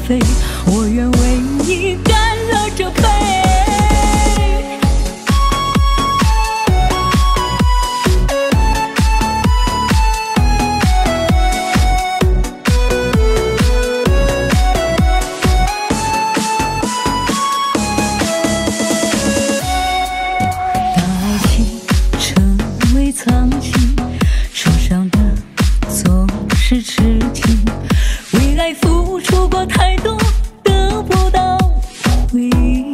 啡，我愿为你干了这杯。当爱情成为苍蝇，受伤的总是痴情，为爱付出过太多，得不到回应，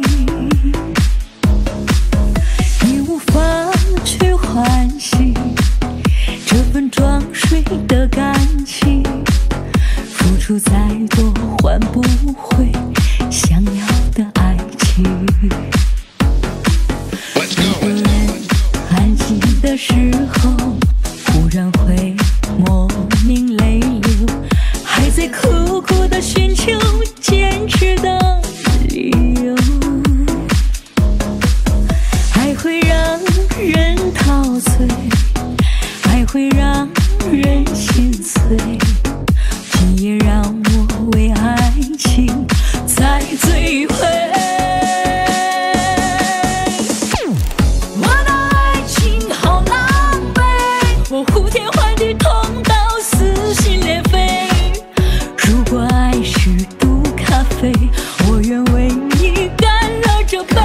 你无法去唤醒这份装睡的感情，付出再多换不回想要的爱情。一个人安静的时候，忽然会莫名泪流，还在苦苦的寻求坚持的理由。爱会让人陶醉，爱会让人心碎，今夜让我为爱情再醉回。我的爱情好狼狈，我呼天唤地痛到撕心裂肺。如果爱是毒咖啡，我愿为你干了这杯。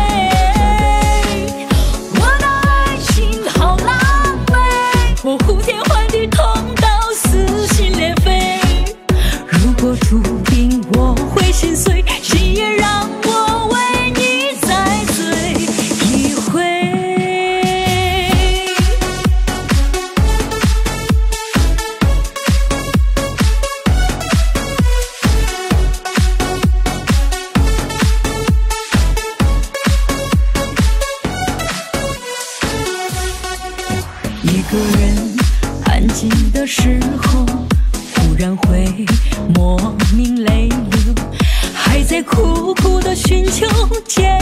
我的爱情好狼狈，我呼天唤地痛到撕心裂肺。如果注定我会心碎，今夜让我为你再醉一回。一个人安静的时候，忽然会莫名泪流，还在苦苦的寻求坚